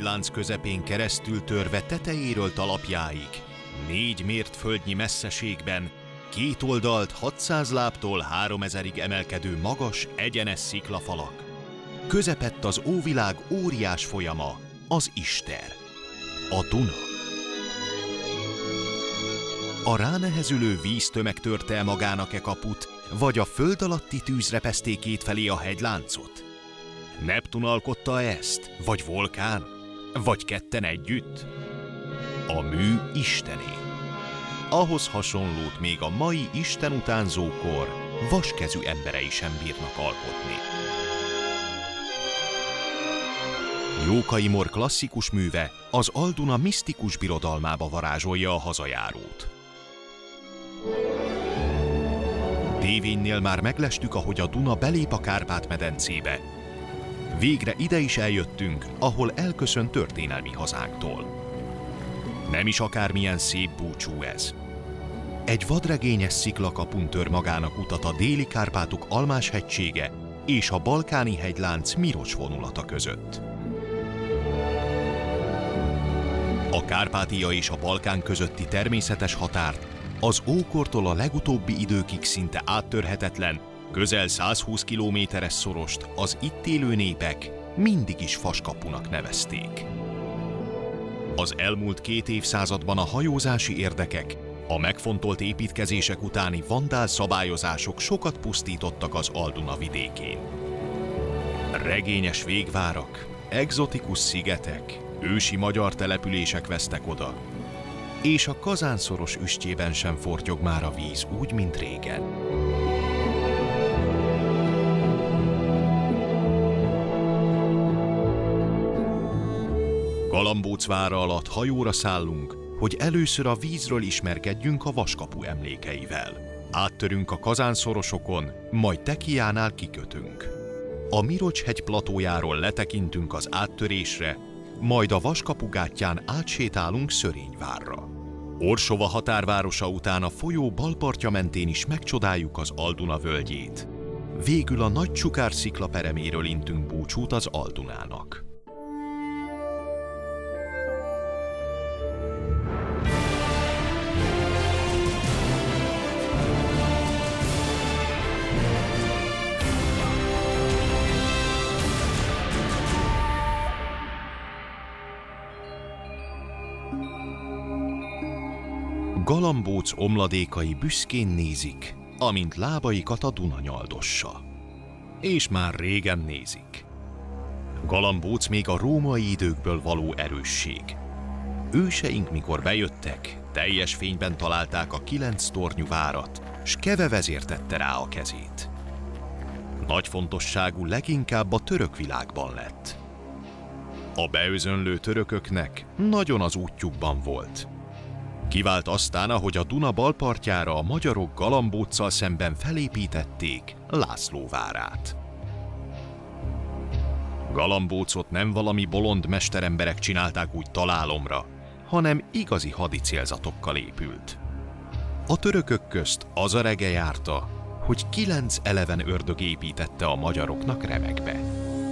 hegylánc közepén keresztül törve tetejéről talapjáig, 4 mértföldnyi messzeségben, két oldalt 600 lábtól 3000-ig emelkedő magas, egyenes sziklafalak. Közepett az óvilág óriás folyama, az Ister, a Duna. A ránehezülő víztömeg törte el magának e kaput, vagy a föld alatti tűz repeszté kétfelé a hegyláncot? Neptun alkotta ezt, vagy vulkán, vagy ketten együtt? A mű istené. Ahhoz hasonlót még a mai istenutánzókor vaskezű emberei sem bírnak alkotni. Jókai Mor klasszikus műve az Al-Duna misztikus birodalmába varázsolja a hazajárót. Tévénynél már meglestük, ahogy a Duna belép a Kárpát-medencébe. Végre ide is eljöttünk, ahol elköszön történelmi hazánktól. Nem is akármilyen szép búcsú ez. Egy vadregényes sziklakapun tör magának utat a déli Kárpátok Almás-hegysége és a balkáni hegylánc Mirocs vonulata között. A Kárpátia és a Balkán közötti természetes határt az ókortól a legutóbbi időkig szinte áttörhetetlen, közel 120 kilométeres szorost az itt élő népek mindig is Faskapunak nevezték. Az elmúlt 2 évszázadban a hajózási érdekek, a megfontolt építkezések utáni vandál szabályozások sokat pusztítottak az Al-Duna vidékén. Regényes végvárak, egzotikus szigetek, ősi magyar települések vesztek oda, és a Kazán-szoros üstjében sem fortyog már a víz úgy, mint régen. Galambóc vára alatt hajóra szállunk, hogy először a vízről ismerkedjünk a Vaskapu emlékeivel. Áttörünk a Kazán-szorosokon, majd Tekiánál kikötünk. A Mirocs-hegy platójáról letekintünk az áttörésre, majd a Vaskapu gátján átsétálunk Szörényvárra. Orsova határvárosa után a folyó balpartja mentén is megcsodáljuk az Al-Duna völgyét. Végül a Nagy Csukár szikla pereméről intünk búcsút az Al-Dunának. Galambóc omladékai büszkén nézik, amint lábaikat a Duna nyaldossa. És már régen nézik. Galambóc még a római időkből való erősség. Őseink, mikor bejöttek, teljes fényben találták a 9 tornyú várat, s Keve vezér tette rá a kezét. Nagy fontosságú leginkább a török világban lett. A beözönlő törököknek nagyon az útjukban volt. Kivált aztán, ahogy a Duna balpartjára a magyarok Galambóccal szemben felépítették László várát. Galambócot nem valami bolond mesteremberek csinálták úgy találomra, hanem igazi hadicélzatokkal épült. A törökök közt az a rege járta, hogy 9 eleven ördög építette a magyaroknak remekbe.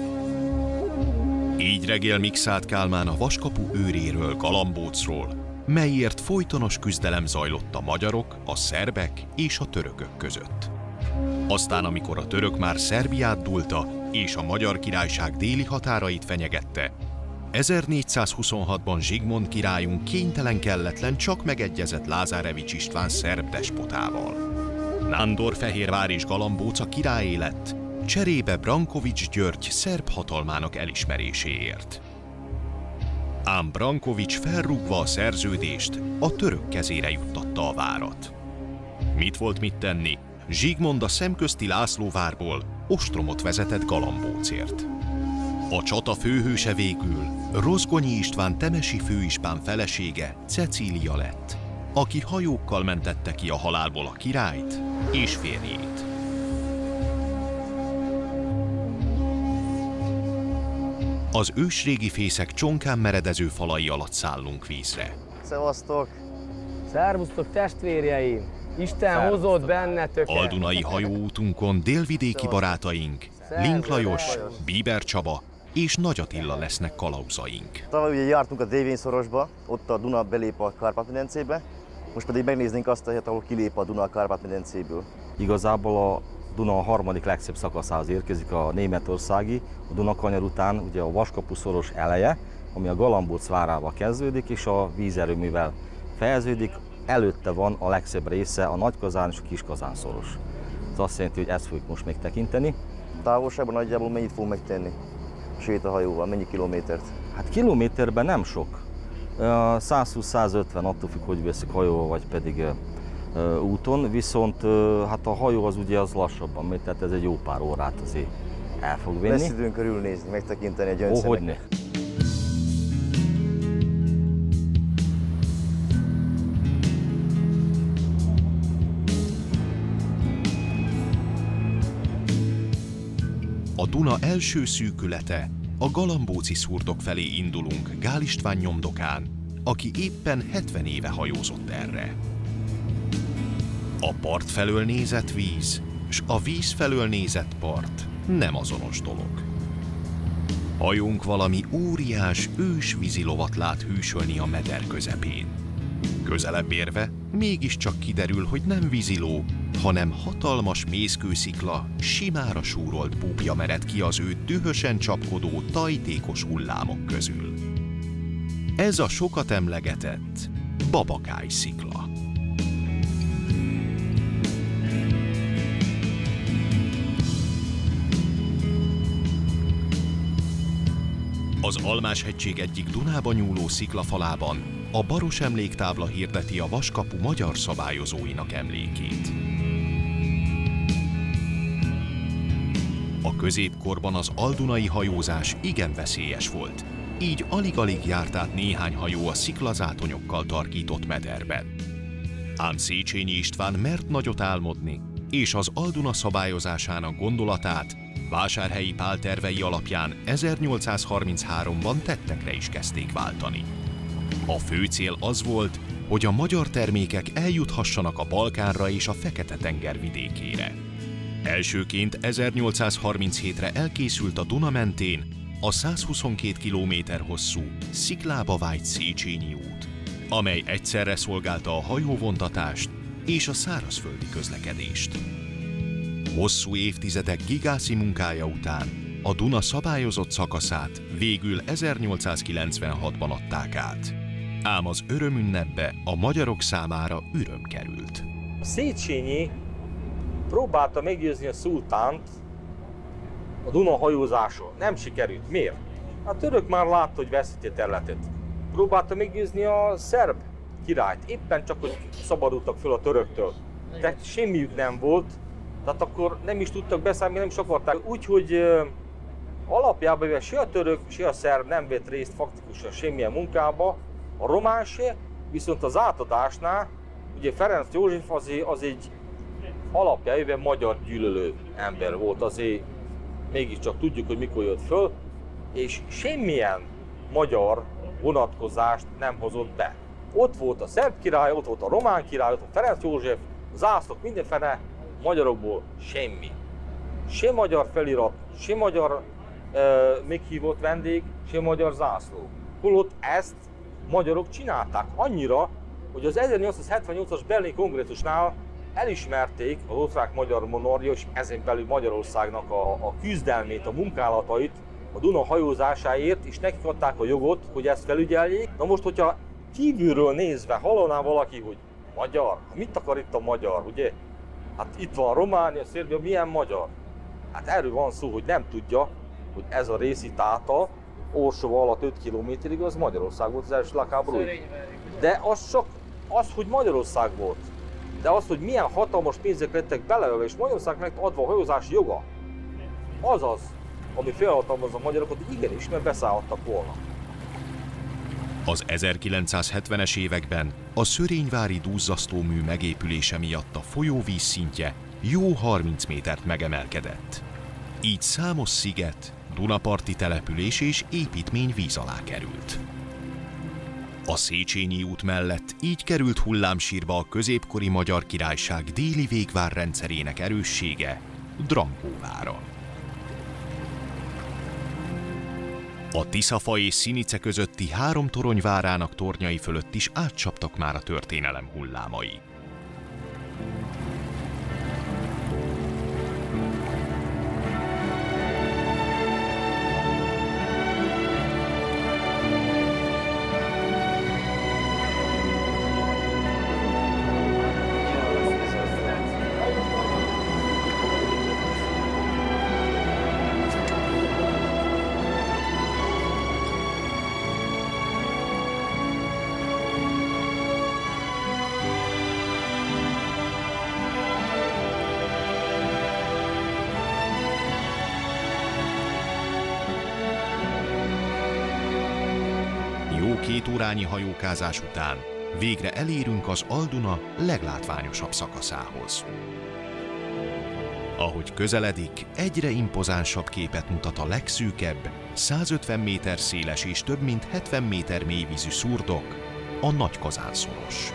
Így regél Mikszáth Kálmán a Vaskapu őréről, Galambócról, melyért folytonos küzdelem zajlott a magyarok, a szerbek és a törökök között. Aztán, amikor a török már Szerbiát dúlta és a Magyar Királyság déli határait fenyegette, 1426-ban Zsigmond királyunk kénytelen-kelletlen csak megegyezett Lázarevics István szerb despotával. Nándor Fehérvár és Galambóc királyé lett, cserébe Brankovics György szerb hatalmának elismeréséért. Ám Brankovics felrúgva a szerződést a török kezére juttatta a várat. Mit volt mit tenni? Zsigmond a szemközti Lászlóvárból ostromot vezetett Galambócért. A csata főhőse végül Rozgonyi István temesi főispán felesége, Cecília lett, aki hajókkal mentette ki a halálból a királyt és férjét. Az ősrégi fészek csonkán meredező falai alatt szállunk vízre. Szevasztok! Szervusztok testvérjeim! Isten hozott bennetöket! Al-Dunai hajóútunkon délvidéki barátaink, Link Lajos, Bíber Csaba és Nagy Attila lesznek kalauzaink. Tavaly ugye jártunk a Dévényszorosba, ott a Duna belép a Kárpát-medencébe, most pedig megnéznénk azt a helyet, ahol kilép a Duna a Kárpát-medencéből. Igazából a Duna a harmadik legszebb szakaszához érkezik, a németországi, a Dunakanyar után ugye a Vaskapu-szoros eleje, ami a Galambóc várába kezdődik, és a vízerőművel fejeződik. Előtte van a legszebb része, a Nagykazán és a Kiskazán szoros. Ez azt jelenti, hogy ezt fogjuk most megtekinteni. Távolságban nagyjából mennyit fogunk megtenni sétahajóval, mennyi kilométert? Hát kilométerben nem sok. 120-150, attól függ, hogy veszik hajóval, vagy pedig úton, viszont hát a hajó az ugye az lassabban megy, tehát ez egy jó pár órát azért el fog venni. Lesz időnk körülnézni, megtekinteni a gyöngyszemet. Hogyne. A Duna első szűkülete, a Galambóci szurdok felé indulunk Gál István nyomdokán, aki éppen 70 éve hajózott erre. A part felől nézett víz, s a víz felől nézett part nem azonos dolog. Hajónk valami óriás ős vízilovat lát hűsölni a meder közepén. Közelebb érve mégiscsak kiderül, hogy nem víziló, hanem hatalmas mészkőszikla, simára súrolt búbja mered ki az ő dühösen csapkodó, tajtékos hullámok közül. Ez a sokat emlegetett Babakály szikla. Az Almás-hegység egyik Dunába nyúló sziklafalában a Baros emléktábla hirdeti a Vaskapu magyar szabályozóinak emlékét. A középkorban az aldunai hajózás igen veszélyes volt, így alig-alig járt át néhány hajó a sziklazátonyokkal tarkított mederben. Ám Széchenyi István mert nagyot álmodni, és az Alduna szabályozásának gondolatát Vásárhelyi Pál tervei alapján 1833-ban tettekre is kezdték váltani. A fő cél az volt, hogy a magyar termékek eljuthassanak a Balkánra és a Fekete-tenger vidékére. Elsőként 1837-re elkészült a Duna mentén a 122 km hosszú, sziklába vájt Széchenyi út, amely egyszerre szolgálta a hajóvontatást és a szárazföldi közlekedést. Hosszú évtizedek gigászi munkája után a Duna szabályozott szakaszát végül 1896-ban adták át. Ám az örömünnepbe a magyarok számára üröm került. Széchenyi próbálta meggyőzni a szultánt a Duna hajózásról. Nem sikerült. Miért? A török már látta, hogy veszíti a területet. Próbálta meggyőzni a szerb királyt. Éppen csak, hogy szabadultak föl a töröktől. Tehát semmiük nem volt. Tehát akkor nem is tudtak beszállni, nem is akarták. Úgyhogy alapjában se a török, se a szerb nem vett részt faktikusan semmilyen munkába, a román se, viszont az átadásnál, ugye Ferenc József az egy alapjában magyar gyűlölő ember volt, azért mégiscsak tudjuk, hogy mikor jött föl, és semmilyen magyar vonatkozást nem hozott be. Ott volt a szerb király, ott volt a román király, ott volt Ferenc József, zászlók mindenfene, magyarokból semmi. Se magyar felirat, se magyar meghívott vendég, se magyar zászló. Holott ezt magyarok csinálták annyira, hogy az 1878-as berlini kongresszusnál elismerték az osztrák-magyar monarchia, és ezen belül Magyarországnak a küzdelmét, a munkálatait a Duna hajózásáért, és nekik adták a jogot, hogy ezt felügyeljék. Na most, hogyha kívülről nézve hallaná valaki, hogy magyar, mit akar itt a magyar, ugye? Hát itt van Románia, Szerbia, milyen magyar? Hát erről van szó, hogy nem tudja, hogy ez a részi táta Orsova alatt 5 kilométerig az Magyarország volt az első világháború. De az csak az, hogy Magyarország volt. De az, hogy milyen hatalmas pénzek lettek beleölve, és Magyarország meg adva a hajózási joga, az az, ami felhatalmazza a magyarokat, hogy igenis, mert beszállhattak volna. Az 1970-es években a szörényvári duzzasztómű megépülése miatt a folyóvíz szintje jó 30 métert megemelkedett. Így számos sziget, dunaparti település és építmény víz alá került. A Széchenyi út mellett így került hullámsírba a középkori Magyar Királyság déli végvárrendszerének erőssége, Drankóvára. A Tiszafa és Szinice közötti 3 torony várának tornyai fölött is átcsaptak már a történelem hullámai. Jó 2 órányi hajókázás után végre elérünk az Al-Duna leglátványosabb szakaszához. Ahogy közeledik, egyre impozánsabb képet mutat a legszűkebb, 150 méter széles és több mint 70 méter mélyvízű szurdok, a Nagy-Kazán-szoros.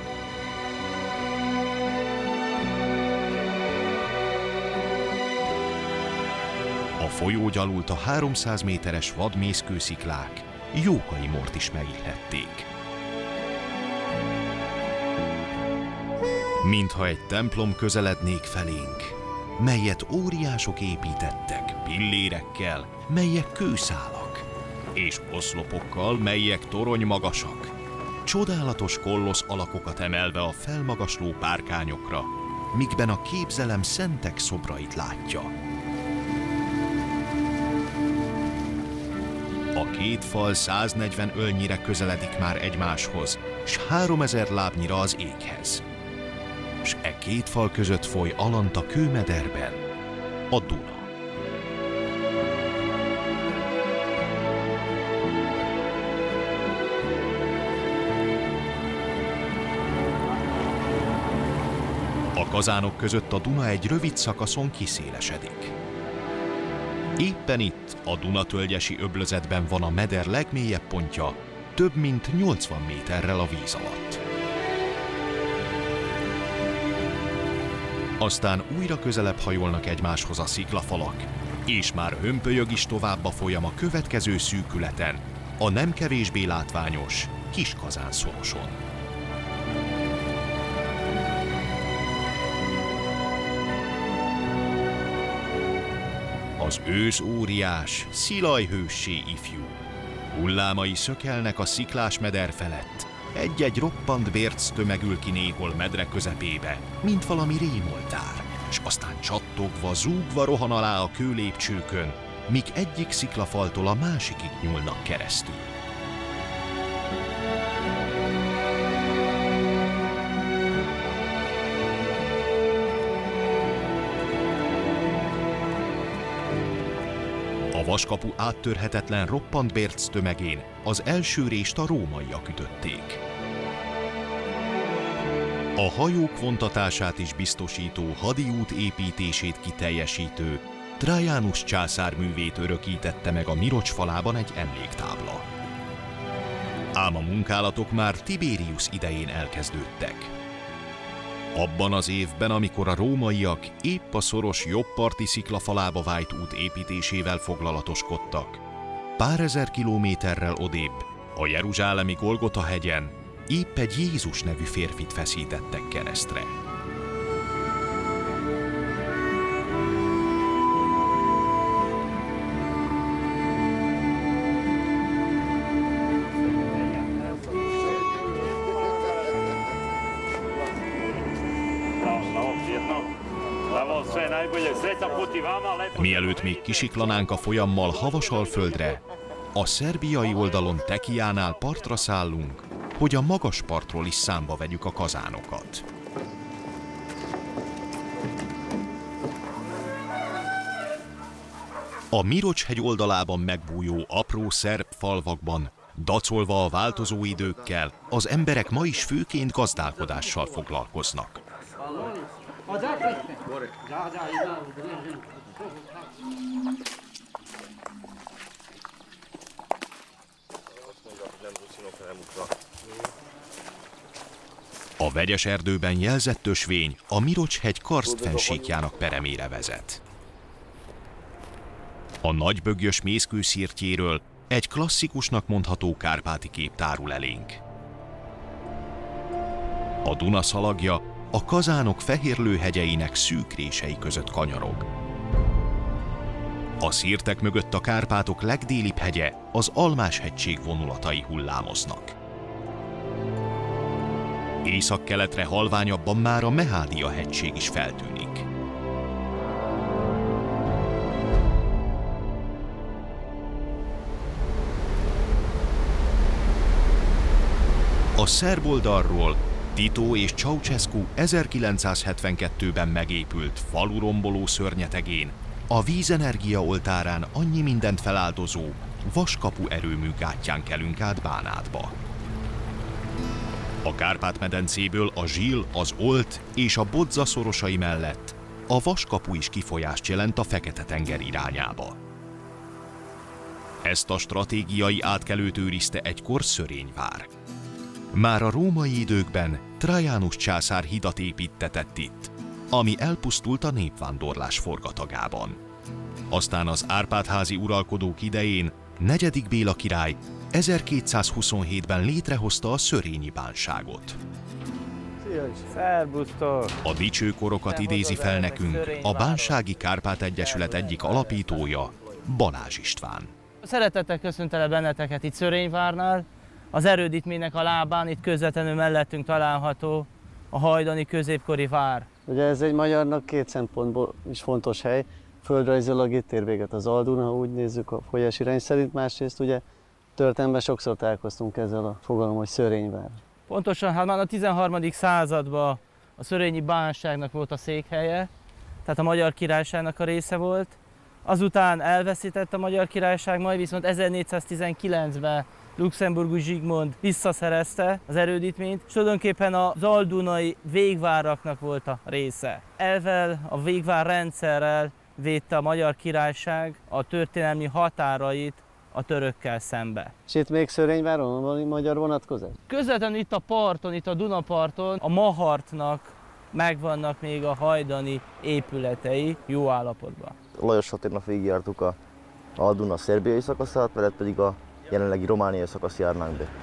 A folyó gyalult a 300 méteres vadmészkősziklák Jókai Mort is megillették. Mintha egy templom közelednék felénk, melyet óriások építettek pillérekkel, melyek kőszálak, és oszlopokkal, melyek torony magasak, csodálatos kollosz alakokat emelve a felmagasló párkányokra, mikben a képzelem szentek szobrait látja. A 2 fal 140 ölnyire közeledik már egymáshoz, s 3000 lábnyira az éghez. S e 2 fal között foly Alanta kőmederben a Duna. A kazánok között a Duna egy rövid szakaszon kiszélesedik. Éppen itt, a Dunatölgyesi öblözetben van a meder legmélyebb pontja, több mint 80 méterrel a víz alatt. Aztán újra közelebb hajolnak egymáshoz a sziklafalak, és már hömpölyög is tovább a folyam a következő szűkületen, a nem kevésbé látványos Kis-Kazán-szoroson. Az ősz óriás, Szilaj hőssé ifjú. Hullámai szökelnek a sziklás meder felett. Egy-egy roppant bérc tömegül ki néhol medre közepébe, mint valami rémoltár, s aztán csattogva, zúgva rohan alá a kőlépcsőkön, míg egyik sziklafaltól a másikig nyúlnak keresztül. A vaskapu áttörhetetlen roppant bérc tömegén az első rést a rómaiak ütötték. A hajók vontatását is biztosító hadiút építését kiteljesítő Trajanus császár művét örökítette meg a Mirocs falában egy emléktábla. Ám a munkálatok már Tiberius idején elkezdődtek. Abban az évben, amikor a rómaiak épp a szoros jobbparti sziklafalába vájt út építésével foglalatoskodtak, pár ezer kilométerrel odébb, a jeruzsálemi Golgota hegyen épp egy Jézus nevű férfit feszítettek keresztre. Mielőtt még kisiklanánk a folyammal Havasalföldre, a szerbiai oldalon Tekiánál partra szállunk, hogy a magas partról is számba vegyük a kazánokat. A Mirocs-hegy oldalában megbújó apró szerb falvakban, dacolva a változó időkkel, az emberek ma is főként gazdálkodással foglalkoznak. A vegyes erdőben jelzett ösvény a Mirocs-hegy karsztfennsíkjának peremére vezet. A nagybögyös mészkőszirtjéről egy klasszikusnak mondható kárpáti kép tárul elénk. A Duna szalagja a Kazánok fehérlőhegyeinek szűk rései között kanyarog. A szirtek mögött a Kárpátok legdélibb hegye, az Almás-hegység vonulatai hullámoznak. Észak-keletre halványabban már a Mehádia-hegység is feltűnik. A szerb oldalról Tito és Ceausescu 1972-ben megépült faluromboló szörnyetegén, a vízenergia oltárán annyi mindent feláldozó Vaskapu erőmű gátján kelünk át Bánátba. A Kárpát-medencéből a Zsil, az Olt és a Bodza szorosai mellett a Vaskapu is kifolyást jelent a Fekete-tenger irányába. Ezt a stratégiai átkelőt őrizte egykor Szörényvár. Már a római időkben Trajanus császár hidat építtetett itt, ami elpusztult a népvándorlás forgatagában. Aztán az Árpád-házi uralkodók idején 4. Béla király 1227-ben létrehozta a szörényi bánságot. Szerbusztok! A dicsőkorokat idézi fel nekünk a Bánsági Kárpát Egyesület egyik alapítója, Balázs István. Szeretettel köszöntelek benneteket itt Szörényvárnál. Az erődítménynek a lábán, itt közvetlenül mellettünk található a hajdani középkori vár. Ugye ez egy magyarnak két szempontból is fontos hely. Földrajzilag itt ér véget az Al-Duna, ha úgy nézzük a folyás irány szerint. Másrészt ugye történelemben sokszor találkoztunk ezzel a fogalom, hogy Szörényvár. Pontosan, hát már a 13. században a szörényi bánságnak volt a székhelye, tehát a Magyar Királyságnak a része volt. Azután elveszített a Magyar Királyság, majd viszont 1419-ben Luxemburgi Zsigmond visszaszerezte az erődítményt, és tulajdonképpen az aldunai végváraknak volt a része. Ezzel a végvár rendszerrel védte a Magyar Királyság a történelmi határait a törökkel szembe. És itt még Szörényváron van magyar vonatkozás? Közvetlenül itt a parton, itt a Dunaparton a Mahartnak megvannak még a hajdani épületei jó állapotban. Lajos Attilnak végigjártuk a Al-Duna szerbiai szakaszát, veled pedig a jelenlegi romániai szakasz járnánk be.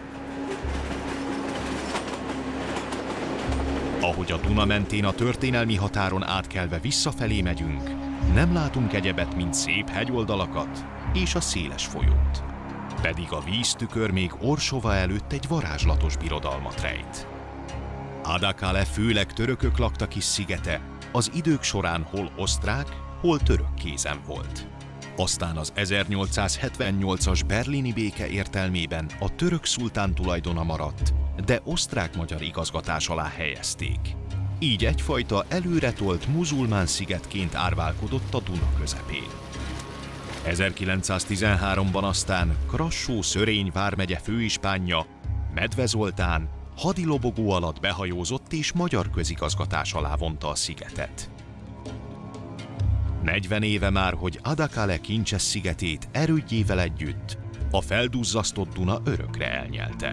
Ahogy a Duna mentén a történelmi határon átkelve visszafelé megyünk, nem látunk egyebet, mint szép hegyoldalakat és a széles folyót. Pedig a víztükör még Orsova előtt egy varázslatos birodalmat rejt. Adakale főleg törökök lakta kis szigete, az idők során hol osztrák, hol török kézen volt. Aztán az 1878-as berlini béke értelmében a török szultán tulajdona maradt, de osztrák-magyar igazgatás alá helyezték. Így egyfajta előretolt muzulmán szigetként árválkodott a Duna közepén. 1913-ban aztán Krassó-Szörény vármegye főispánja, Medve Zoltán hadilobogó alatt behajózott és magyar közigazgatás alá vonta a szigetet. 40 éve már, hogy Adakale kincses szigetét erődjével együtt a felduzzasztott Duna örökre elnyelte.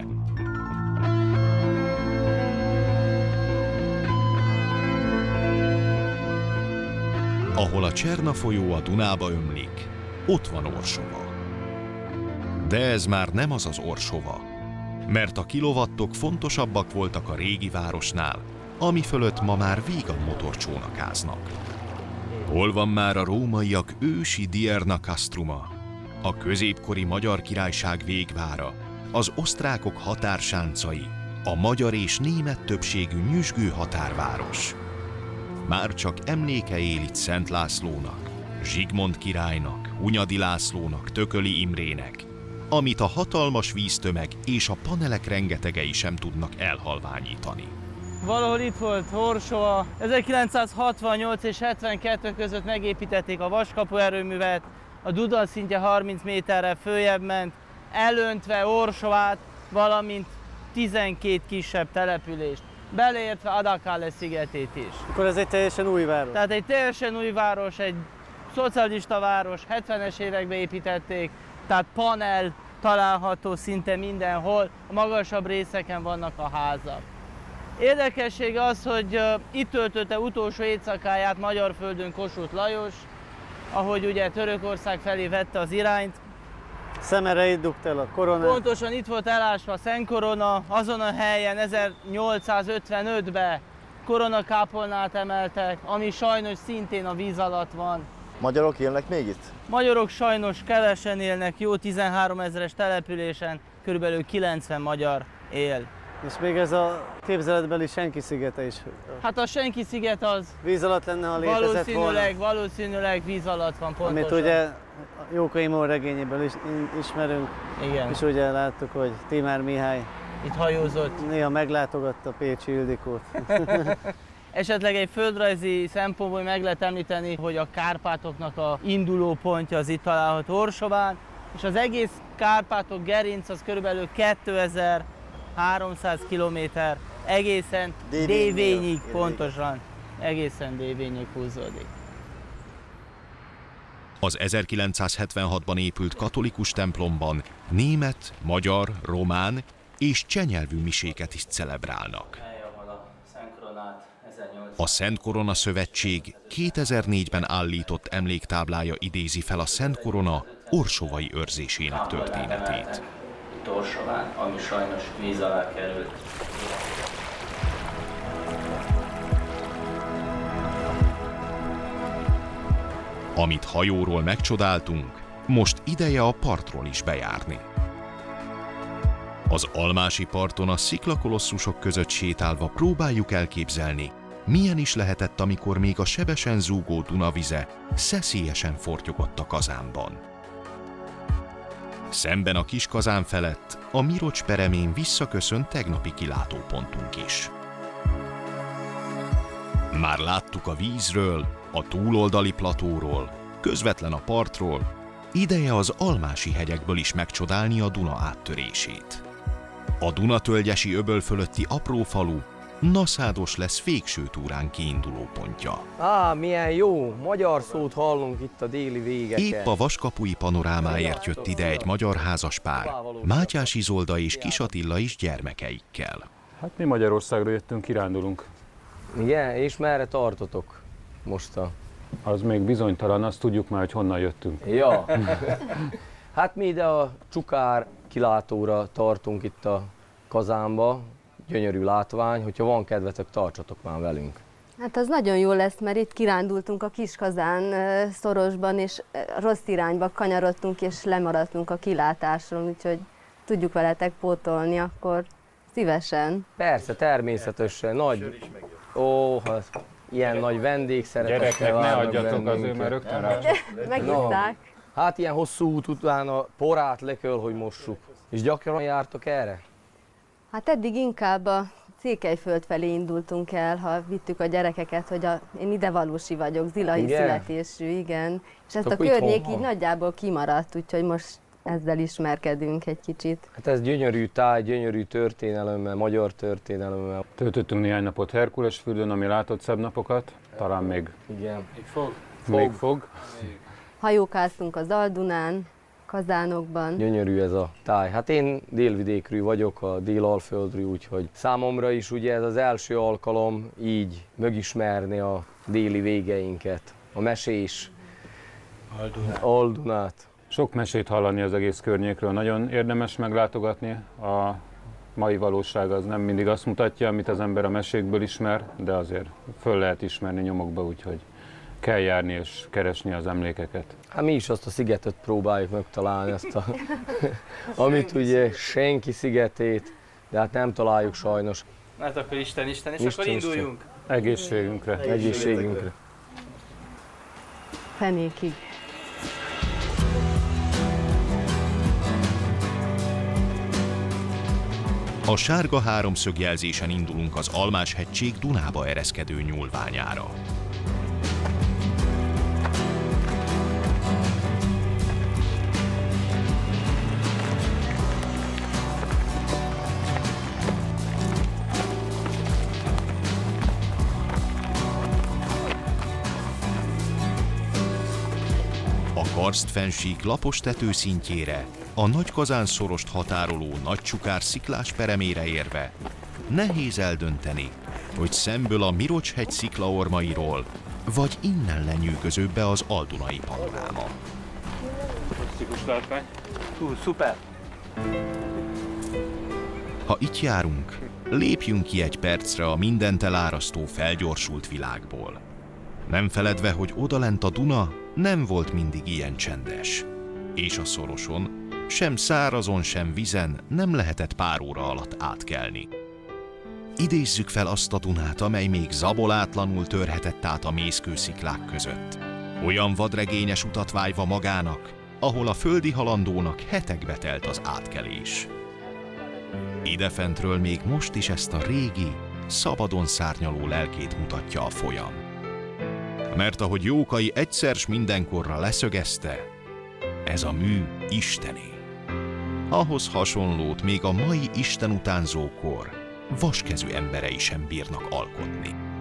Ahol a Cserna folyó a Dunába ömlik, ott van Orsova. De ez már nem az az Orsova, mert a kilovattok fontosabbak voltak a régi városnál, ami fölött ma már vígan motorcsónakáznak. Hol van már a rómaiak ősi Dierna Castruma, a középkori Magyar Királyság végvára, az osztrákok határsáncai, a magyar és német többségű nyüzsgő határváros. Már csak emléke él itt Szent Lászlónak, Zsigmond királynak, Hunyadi Lászlónak, Tököli Imrének, amit a hatalmas víztömeg és a panelek rengetegei sem tudnak elhalványítani. Valahol itt volt Orsova. 1968 és 72 között megépítették a Vaskapu erőművet, a Duna szintje 30 méterrel följebb ment, elöntve Orsovát, valamint 12 kisebb települést, beleértve Adakale szigetét is. Akkor ez egy teljesen új város? Tehát egy teljesen új város, egy szocialista város, 70-es években építették, tehát panel található szinte mindenhol, a magasabb részeken vannak a házak. Érdekesség az, hogy itt töltötte utolsó éjszakáját Magyarföldön Kossuth Lajos, ahogy ugye Törökország felé vette az irányt, Szemereit dugta el a koronát. Pontosan itt volt elásva a Szentkorona, azon a helyen 1855-ben koronakápolnát emeltek, ami sajnos szintén a víz alatt van. Magyarok élnek még itt? Magyarok sajnos kevesen élnek, jó 13 000-es településen, körülbelül 90 magyar él. És még ez a képzeletbeli Senki szigete is. Hát a Senki sziget az Víz alatt lenne, ha létezett volna. Valószínűleg víz alatt van pontosan. Amit ugye Jókai Mór regényéből is ismerünk. Igen. És ugye láttuk, hogy Tímár Mihály itt hajózott. Néha meglátogatta Pécsi Ildikót. Esetleg egy földrajzi szempontból meg lehet említeni, hogy a Kárpátoknak a induló pontja az itt található Orsován, és az egész Kárpátok gerinc az körülbelül 2300 kilométer, egészen Dévényig, pontosan, egészen Dévényig húzódik. Az 1976-ban épült katolikus templomban német, magyar, román és cseh nyelvű miséket is celebrálnak. A Szent Korona Szövetség 2004-ben állított emléktáblája idézi fel a Szent Korona orsovai őrzésének történetét. Orsován, ami sajnos víz alá került. Amit hajóról megcsodáltunk, most ideje a partról is bejárni. Az almási parton a sziklakolosszusok között sétálva próbáljuk elképzelni, milyen is lehetett, amikor még a sebesen zúgó Dunavize szeszélyesen fortyogott a kazánban. Szemben a kis kazán felett a Mirocs peremén visszaköszönt tegnapi kilátópontunk is. Már láttuk a vízről, a túloldali platóról, közvetlen a partról, ideje az almási hegyekből is megcsodálni a Duna áttörését. A Dunatölgyesi öböl fölötti apró falu Naszádos lesz végső túrán kiinduló pontja. Milyen jó! Magyar szót hallunk itt a déli végeken. Épp a vaskapui panorámáért jött ide egy magyar házaspár, Mátyás Izolda és Kis Attila is gyermekeikkel. Hát mi Magyarországra jöttünk, kirándulunk. Igen, és merre tartotok most Az még bizonytalan, azt tudjuk már, hogy honnan jöttünk. Ja. Hát mi ide a Csukár kilátóra tartunk itt a Kazánba. Gyönyörű látvány, hogyha van kedvetek, tartsatok már velünk. Hát az nagyon jó lesz, mert itt kirándultunk a Kiskazán szorosban, és rossz irányba kanyarodtunk, és lemaradtunk a kilátásról, úgyhogy tudjuk veletek pótolni, akkor szívesen. Persze, természetesen. Nagy... hát ilyen nagy vendégszeretettel várnak. Gyerekek, ne adjatok az ő, mert rögtön rá. Megitták. Hát ilyen hosszú út után a porát le kell, hogy mossuk. És gyakran jártok erre? Hát eddig inkább a Székelyföld felé indultunk el, ha vittük a gyerekeket, hogy én idevalósi vagyok, zilai születésű, igen. És ezt a környék így nagyjából kimaradt, úgyhogy most ezzel ismerkedünk egy kicsit. Hát ez gyönyörű táj, gyönyörű történelemmel, magyar történelemmel. Töltöttünk néhány napot Herkulesfürdőn, ami látott szebb napokat, talán még. Igen. Még fog. Hajókáztunk az Aldunán, Kazánokban. Gyönyörű ez a táj. Hát én délvidékről vagyok, a Dél-Alföldről, úgyhogy számomra is ugye ez az első alkalom így megismerni a déli végeinket, a mesés Aldunát. Sok mesét hallani az egész környékről, nagyon érdemes meglátogatni. A mai valóság az nem mindig azt mutatja, amit az ember a mesékből ismer, de azért föl lehet ismerni nyomokba, úgyhogy kell járni és keresni az emlékeket. Hát mi is azt a szigetet próbáljuk megtalálni, amit ugye Senki szigetét, de hát nem találjuk sajnos. Hát akkor Isten, és akkor induljunk. Egészségünkre. Egészségünkre. Fenékig. A sárga háromszög jelzésen indulunk az Almás-hegység Dunába ereszkedő nyúlványára. A Karsztfennsík lapos tetőszintjére, a Nagykazán-szorost határoló Nagycsukár sziklás peremére érve nehéz eldönteni, hogy szemből a Mirocs-hegy sziklaormairól, vagy innen lenyűgözőbb be az aldunai panoráma. fantasztikus látvány. Szuper! Ha itt járunk, lépjünk ki egy percre a mindent elárasztó felgyorsult világból. Nem feledve, hogy odalent a Duna nem volt mindig ilyen csendes. És a Szoroson, sem szárazon, sem vizen nem lehetett pár óra alatt átkelni. Idézzük fel azt a Dunát, amely még zabolátlanul törhetett át a mészkősziklák között. Olyan vadregényes utat vájva magának, ahol a földi halandónak hetekbe telt az átkelés. Idefentről még most is ezt a régi, szabadon szárnyaló lelkét mutatja a folyam. Mert ahogy Jókai egyszer s mindenkorra leszögezte, ez a mű isteni. Ahhoz hasonlót még a mai istenutánzó kor vaskezű emberei sem bírnak alkotni.